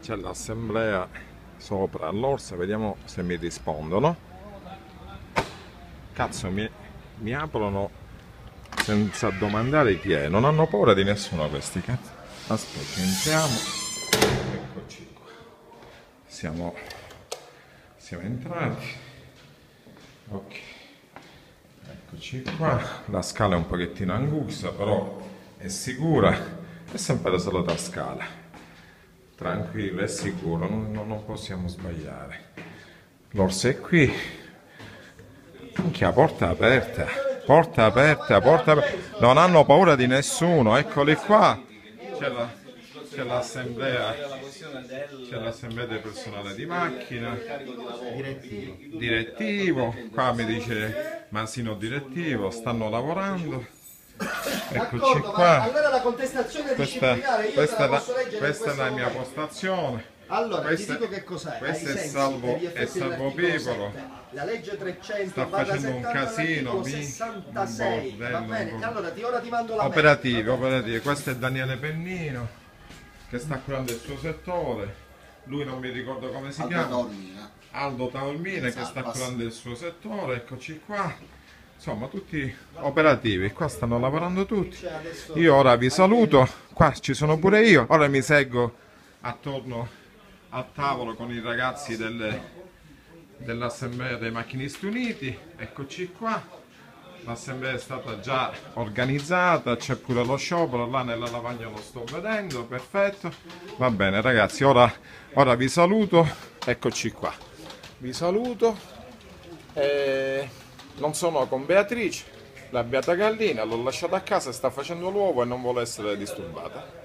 c'è l'assemblea sopra all'Orsa, vediamo se mi rispondono. Cazzo, mi aprono senza domandare chi è, non hanno paura di nessuno questi cazzo. Aspetta, entriamo. Eccoci qua. Siamo entrati. Ok. Eccoci qua. La scala è un pochettino angusta, però è sicura. È sempre la solita scala. Tranquillo, è sicuro, non possiamo sbagliare. L'Orsa è qui. Minchia, porta aperta. Porta aperta, porta aperta. Non hanno paura di nessuno, eccoli qua. C'è l'assemblea del personale di macchina. Direttivo. Qua mi dice Masino direttivo, stanno lavorando. Eccoci qua. Allora la contestazione disciplinare io te la posso leggere. Questa è la mia postazione. Allora, ti dico che cos'è. Questo Ai è sensi Salvo degli effetti dell'articolo Pipolo. 7, la legge 300 Sta facendo un casino, 66. Va bene, bordello. allora ora ti mando la Operativi. Questo è Daniele Pennino che sta curando il suo settore. Lui non mi ricordo come si chiama. Aldo Taormina che sta curando il suo settore. Eccoci qua. Insomma, tutti operativi. Qua stanno lavorando tutti. Io ora vi saluto. Qua ci sono pure io. Ora mi seggo attorno al tavolo con i ragazzi dell'Assemblea dei Macchinisti Uniti. Eccoci qua. L'assemblea è stata già organizzata, c'è pure lo sciopero, là nella lavagna lo sto vedendo, perfetto. Va bene ragazzi, ora vi saluto, eccoci qua. Vi saluto. Non sono con Beatrice, la beata gallina, l'ho lasciata a casa, sta facendo l'uovo e non vuole essere disturbata.